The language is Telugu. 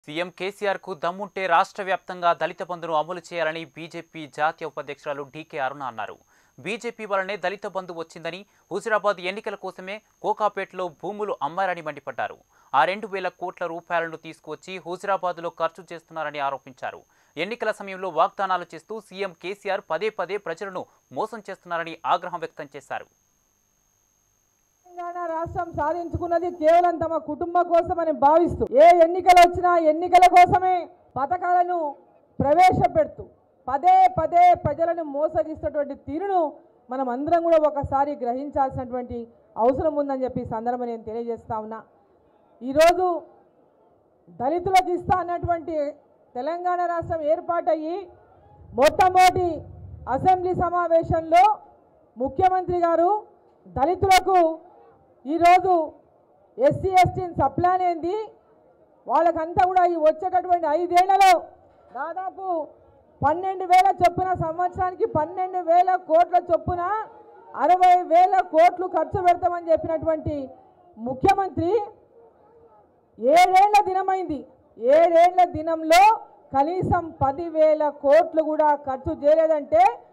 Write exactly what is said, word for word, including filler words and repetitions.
సీఎం కేసీఆర్ కు దమ్ముంటే రాష్ట్ర వ్యాప్తంగా దళిత బంధును అమలు చేయాలని బీజేపీ జాతీయ ఉపాధ్యక్షురాలు డీకే అరుణ అన్నారు. బీజేపీ వల్లనే దళిత బంధు వచ్చిందని, హుజురాబాద్ ఎన్నికల కోసమే కోకాపేటలో భూములు అమ్మారని మండిపడ్డారు. ఆ రెండు వేల కోట్ల రూపాయలను తీసుకువచ్చి హుజురాబాద్లో ఖర్చు చేస్తున్నారని ఆరోపించారు. ఎన్నికల సమయంలో వాగ్దానాలు చేస్తూ సీఎం కేసీఆర్ పదే పదే ప్రజలను మోసం చేస్తున్నారని ఆగ్రహం వ్యక్తం చేశారు. తెలంగాణ రాష్ట్రం సాధించుకున్నది కేవలం తమ కుటుంబం కోసమని భావిస్తూ ఏ ఎన్నికలు వచ్చినా ఎన్నికల కోసమే పథకాలను ప్రవేశపెడుతూ పదే పదే ప్రజలను మోసగిస్తున్నటువంటి తీరును మనం అందరం కూడా ఒకసారి గ్రహించాల్సినటువంటి అవసరం ఉందని చెప్పి సందర్భం నేను తెలియజేస్తా ఉన్నా. ఈరోజు దళితులకు ఇస్తా అన్నటువంటి తెలంగాణ రాష్ట్రం ఏర్పాటయ్యి మొట్టమొదటి అసెంబ్లీ సమావేశంలో ముఖ్యమంత్రి గారు దళితులకు ఈరోజు ఎస్సీ ఎస్టీని సప్లాన్ ఏంది, వాళ్ళకంతా కూడా ఈ వచ్చేటటువంటి ఐదేళ్లలో దాదాపు పన్నెండు వేల చొప్పున సంవత్సరానికి పన్నెండు వేల కోట్ల చొప్పున అరవై వేల కోట్లు ఖర్చు పెడతామని చెప్పినటువంటి ముఖ్యమంత్రి ఏడేళ్ల దినమైంది. ఏడేళ్ల దినంలో కనీసం పదివేల కోట్లు కూడా ఖర్చు చేయలేదంటే